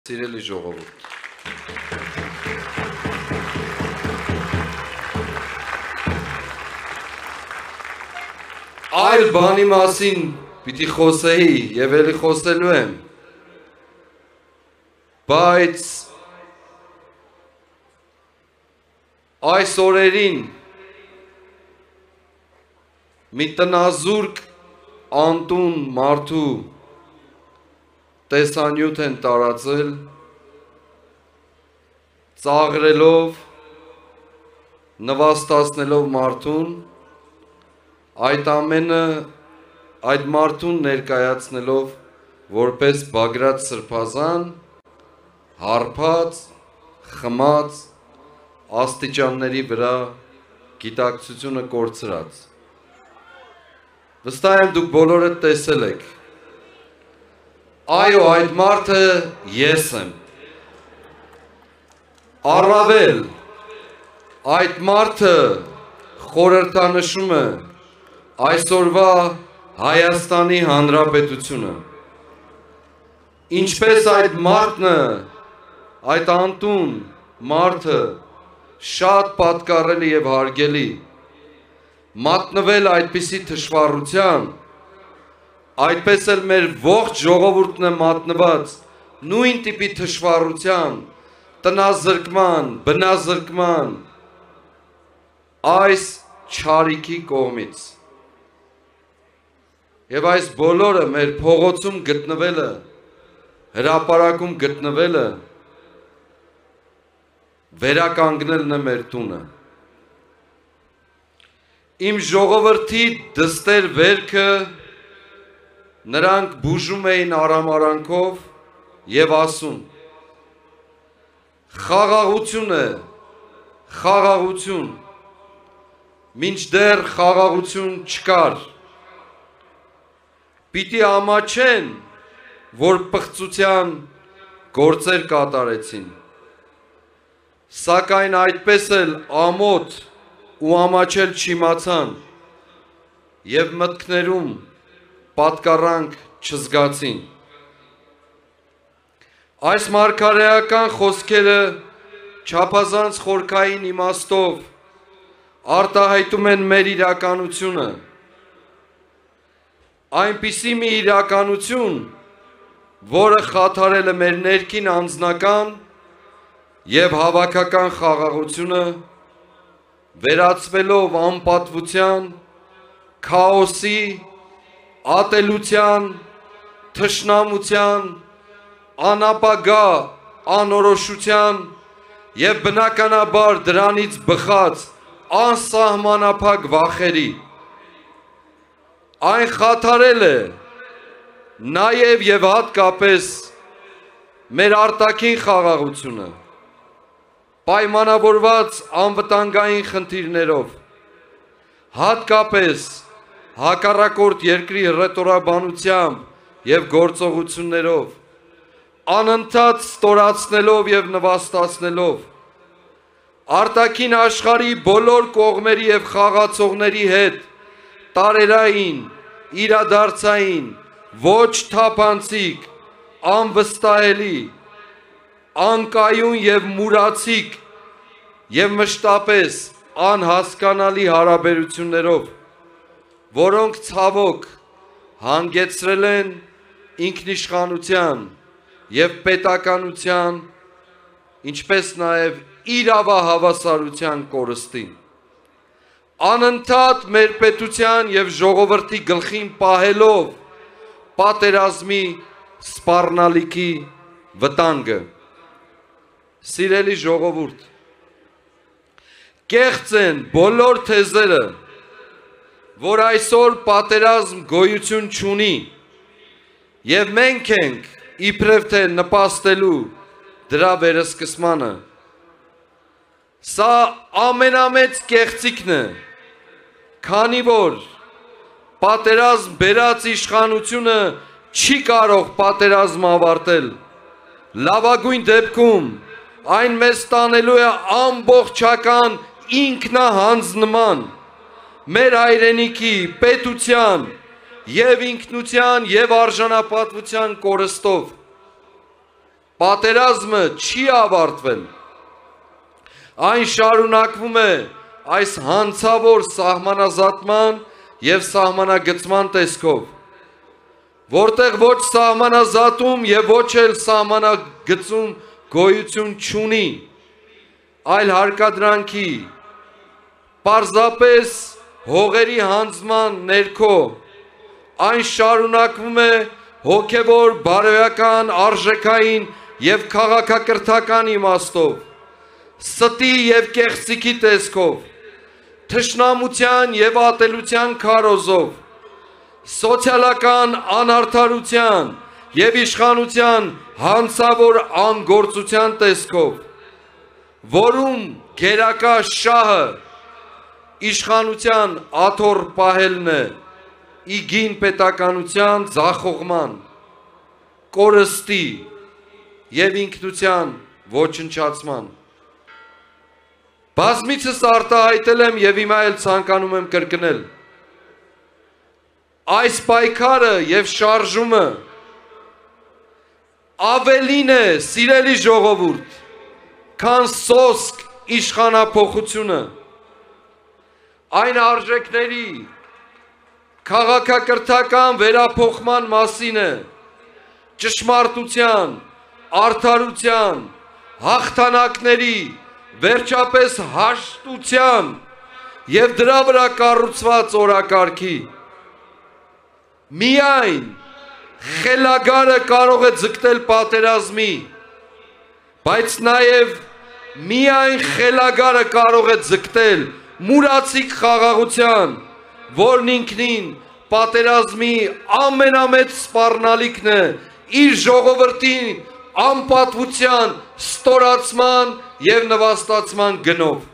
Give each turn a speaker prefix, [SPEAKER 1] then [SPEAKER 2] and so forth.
[SPEAKER 1] Սիրելի ժողովուրդ, այլ բանի մասին պիտի խոսեի և էլի խոսելու եմ, բայց այս օրերին մի տնազուրկ անտուն մարդու տեսանյութ են տարածել, ծաղրելով, նվաստացնելով մարդուն, այդ ամենը այդ մարդուն ներկայացնելով որպես Բագրատ Սրբազան, հարբած, խմած, աստիճանների վրա գիտակցությունը կորցրած։ Վստահ եմ դուք բոլորը տեսել եք։ Այո, այդ մարդը ես եմ։ Առավել, այդ մարդը խորհրդանշում է այսօրվա Հայաստանի Հանրապետությունը։ Ինչպես այդ մարդը, այդ անտուն մարդը շատ պատկառելի և հարգելի, մատնվել այդպիսի թշվառության, այդպես էլ մեր ողջ ժողովուրդն է մատնված նույն տիպի թշվառության, տնազրկման, բնազրկման, այս չարիքի կողմից։ Եվ այս բոլորը մեր փողոցում գտնվելը, հրապարակում գտնվելը, վերականգնելն է մեր տունը։ Իմ ժողովրդի դստեր վերքը նրանք բուժում էին արամարանքով և ասում. խաղաղություն է, խաղաղություն, մինչդեռ խաղաղություն չկար, պիտի ամաչեն, որ պղծության գործեր կատարեցին, սակայն այդպես էլ ամոթ ու ամաչել չիմացան և մտքներում պատկառանք չզգացին։ Այս մարգարեական խոսքերը չափազանց խորքային իմաստով արտահայտում են մեր իրականությունը, այնպիսի մի իրականություն, որը խաթարել է մեր ներքին անձնական և հավաքական խաղաղությունը, վերածվելով անպատվության, քաոսի, ատելության, թշնամության, անապագա անորոշության և բնականաբար դրանից բխած անսահմանափակ վախերի։ Այն խաթարել է նաև և հատկապես մեր արտաքին խաղաղությունը, պայմանավորված անվտանգային խնդիրներով, հատկապես հակառակորդ երկրի հռետորաբանությամբ և գործողություններով, անընդհատ ստորացնելով և նվաստացնելով, արտաքին աշխարհի բոլոր կողմերի և խաղացողների հետ տարերային, իրադարձային, ոչ թափանցիկ, անվստահելի, անկայուն և մուրացիկ և մշտապես անհասկանալի հարաբերություններով, որոնք ցավոք հանգեցրել են ինքնիշխանության և պետականության, ինչպես նաև իրավահավասարության կորստին։ Անընդհատ մեր պետության և ժողովրդի գլխին պահելով պատերազմի սպառնալիքի վտանգը։ Սիրելի ժողովուրդ, կեղծ են բոլոր թեզերը, որ այսօր պատերազմ գոյություն չունի, և մենք ենք իբրև թե նպաստելու դրա վերսկսմանը։ Սա ամենամեծ կեղծիքն է, քանի որ պատերազմ բերած իշխանությունը չի կարող պատերազմ ավարտել։ Լավագույն դեպքում այն մեզ տանելու է ամբողջական ինքնահանձնման, մեր հայրենիքի, պետության և ինքնության և արժանապատվության կորստով։ պատերազմը չի ավարտվել։ Այն շարունակվում է այս հանցավոր սահմանազատման և սահմանագծման տեսքով, որտեղ ոչ սահմանազատում և ոչ էլ սահմանագծում գոյություն չունի, այլ հարկադրանքի, պարզապես հողերի հանձնման ներքո այն շարունակվում է հոգևոր, բարոյական, արժեքային և քաղաքակրթական իմաստով, ստի և կեղծիքի տեսքով, թշնամության և ատելության քարոզով, սոցիալական անարդարության և իշխանության հանցավոր անգործության տեսքով, որում գերակա շահը իշխանության աթոռ պահելն է իգին պետականության ձախողման, կորստի և ինքնության ոչնչացման։ Բազմիցս արտահայտել եմ և հիմա էլ ցանկանում եմ կրկնել. այս պայքարը և շարժումը ավելին է, սիրելի ժողովուրդ, քան սոսկ իշխանափոխությունը, այն արժեքների քաղաքակրթական վերափոխման մասին է, ճշմարտության, արդարության, հաղթանակների, վերջապես հաշտության և դրա վրա կառուցված օրակարգի։ Միայն խելագարը կարող է ձգտել պատերազմի, բայց նաև միայն խելագարը կարող է ձգտել մուրացիկ խաղաղության, որն ինքնին պատերազմի ամենամեծ սպառնալիքն է իր ժողովրդի անպատվության ստորացման և նվաստացման գնով։